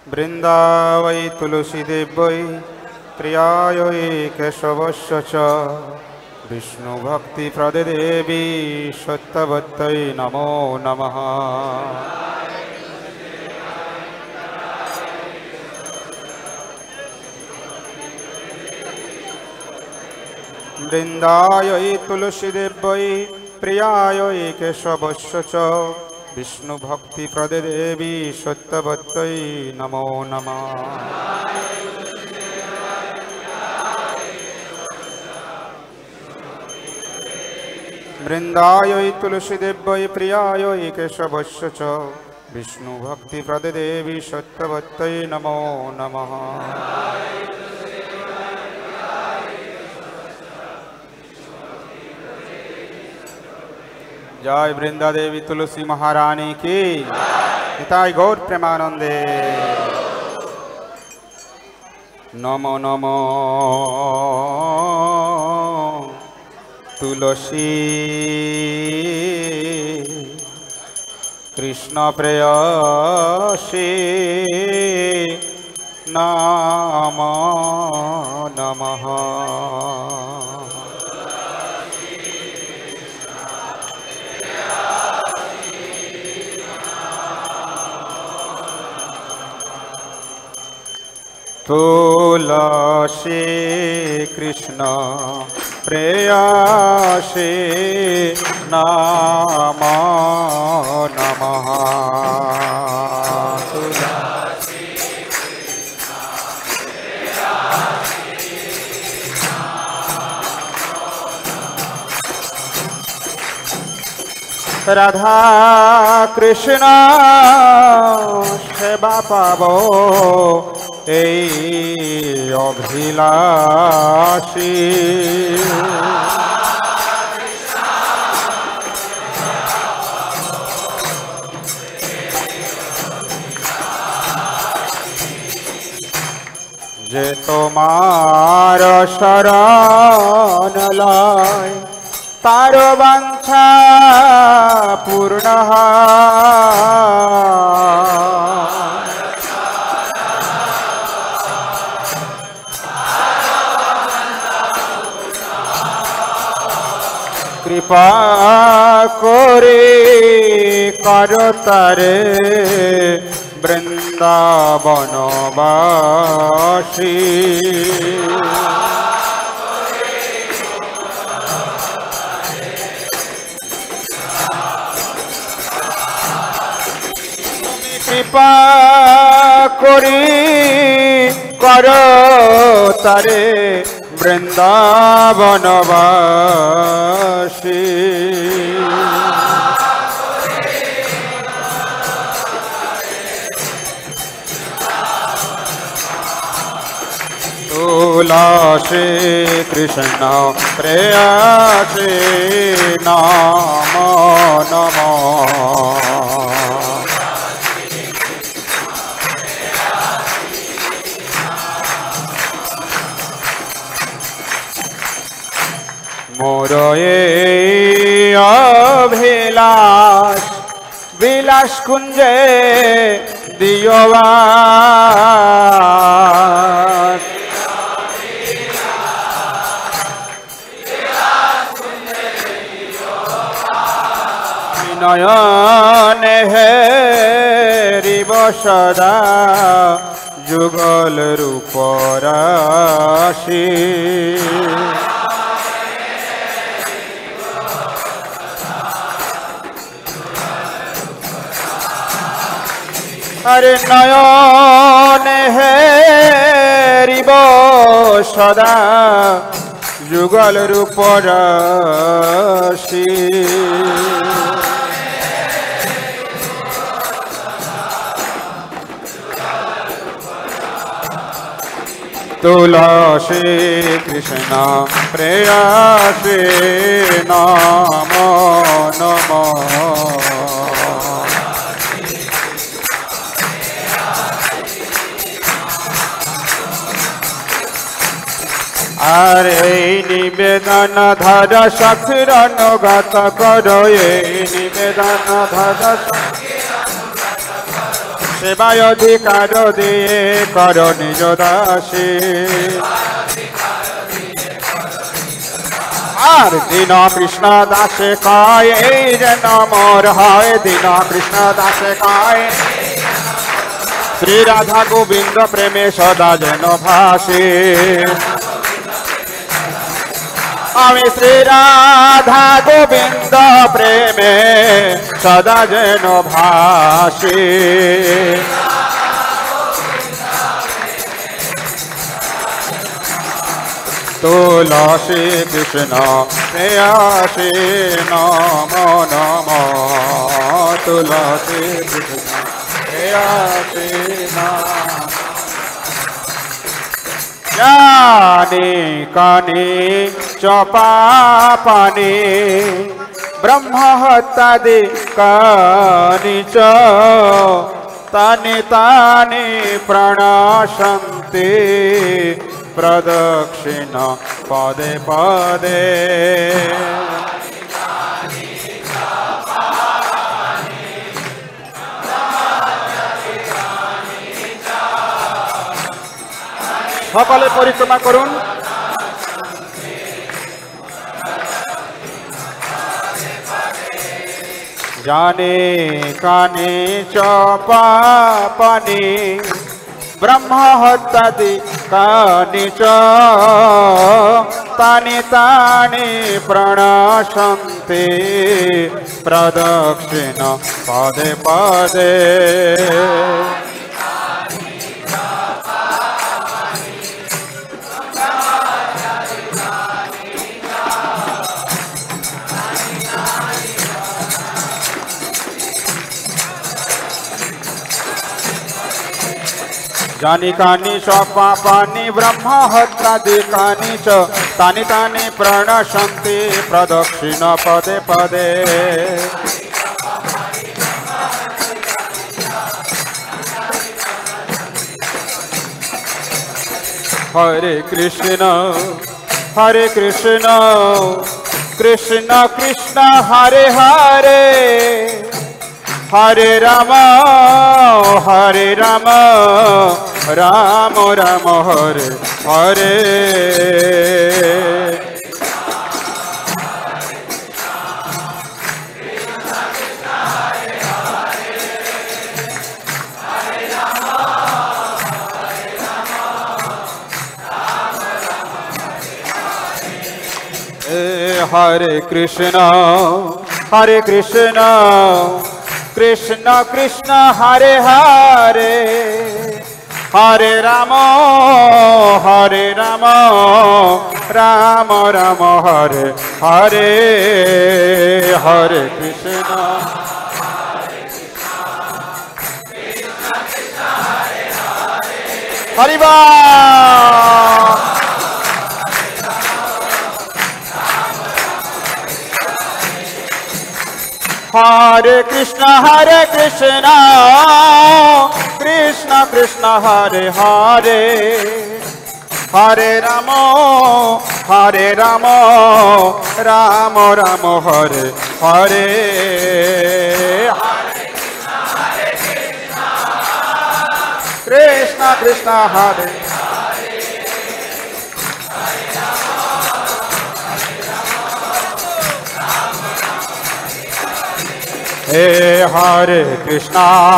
वृंदावै तुलसीदेव्यै प्रियायै केशवस्य च विष्णुभक्तिप्रदे देवी सत्यवत्यै नमो नमः। वृंदायै तुलसीदेव्यै प्रियायै केशवस्य च विष्णुभक्तिप्रदे देवी सत्यवत्यै नमो नमः। वृंदायै तुलसीदेव्यै प्रियायै केशवस्य च विष्णुभक्तिप्रदे देवी सत्यवत्यै नमो नमः। जय वृंदा देवी तुलसी महारानी की। निताय गौर प्रेमानंदे। नमो नमो तुलसी कृष्ण प्रेयसी नमो नमः। तुलसी कृष्ण प्रेयसी नमो नमः। राधा कृष्ण सेवा पाबो अभिलाषी। जे तोमार शरण लय तार वांछा पूर्ण। कृपा करे करतारे वृंदावनवासी। कृपा करी करतारे वृंदावनवासी। तुलसी कृष्ण प्रेयसी नमो नमः। मोर अभिलाष विलास कुंजे दियोवास। नयन हेरिब सदा जुगल रूप राशि। अरे नयन हेरिब सदा जुगल रूप राशि। तुलसी कृष्ण प्रेयसी नमो नमः। अरे निवेदन धर सखीर अनुगत करो। निवेदन धर সেবায় অধিকার দিয়ে কর নিজ দাসী। আর দীন কৃষ্ণ দাসে কয় এই যেন মোর হয়, দীন কৃষ্ণ দাসে কয় শ্রী রাধা গোবিন্দ প্রেমে সদা যেন ভাসে। আমি শ্রী রাধা গোবিন্দ প্রেমে সদা যেন ভাসে। তুলসী কৃষ্ণ প্রেয়সী নম নম, তুলসী কৃষ্ণ প্রেয়সী নম। জানি কানি চপাপানি ব্রহ্ম হত্যাদি কানি চ, তানি তানি প্রণশন্তি প্রদক্ষিণ পদে পদে। সকলে পরিক্রমা করুন। জানে কানে চপাপানি ব্রহ্ম হত্যাদি কানি চ, তানি তানি প্রণশন্তি প্রদক্ষিণ পদে পদে। जानी कानी चपापानि ब्रह्म हत्यादि कानि च, तानि तानि प्रणशन्ति प्रदक्षिण पदे पदे। हरे कृष्ण कृष्ण कृष्ण हरे हरे, हरे राम राम राम हरे हरे। हरे कृष्ण कृष्ण कृष्ण हरे हरे, हरे राम राम राम हरे हरे। हरे कृष्ण हरि बोल। हरे कृष्ण कृष्ण कृष्ण हरे हरे, हरे राम राम राम हरे हरे। कृष्ण कृष्ण हरे हे। हरे कृष्ण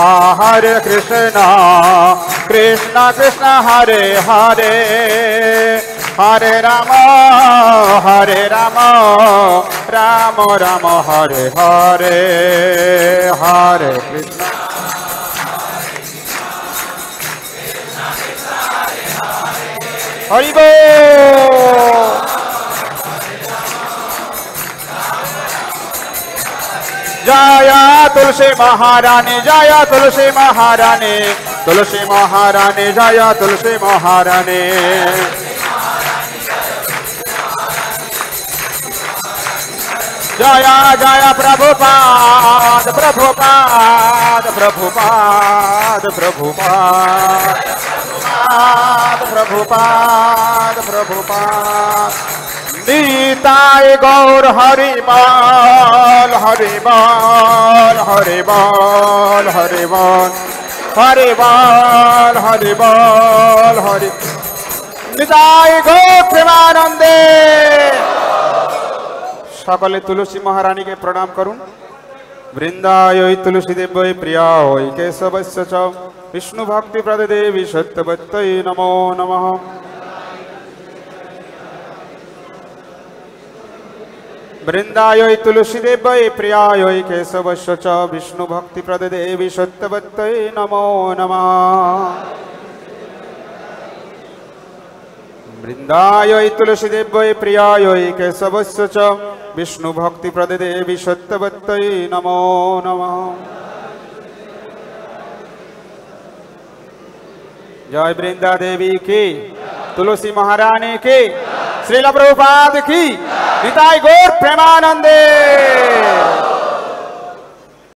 कृष्ण कृष्ण हरे हरे, हरे राम राम राम हरे हरे। हरे कृष्ण हरि बोल। जया तुलसी महारानी, जया तुलसी महारानी, तुलसी महारानी जया तुलसी महारानी। जया जया प्रभुपाद प्रभुपाद प्रभुपाद प्रभुपाद प्रभुपाद प्रभुपाद। निताय गौर हरि बोल हरि बोल हरि बोल हरि बोल। हरि बोल हरि बोल हरि निताई गौर प्रेमानंदे। सकले तुलसी महारानी के प्रणाम करूं। वृंदाय तुलसी देव्यै प्रियाय केशवस्य च विष्णु भक्ति प्रद देवी सत्यवत्यै नमो नमः। वृंदाय तुलसी देव्यै प्रियाय केशवस्य च विष्णु भक्ति प्रद देवी सत्यवत्यै नमो नमः। वृंदाय तुलसी देव्यै प्रियाय केशवस्य च विष्णु भक्ति प्रद देवी सत्यवत्यै नमो नमः। जय वृंदा देवी की, तुलसी महारानी की, श्रील प्रभुपाद की, निताई गौर प्रेमानंदे।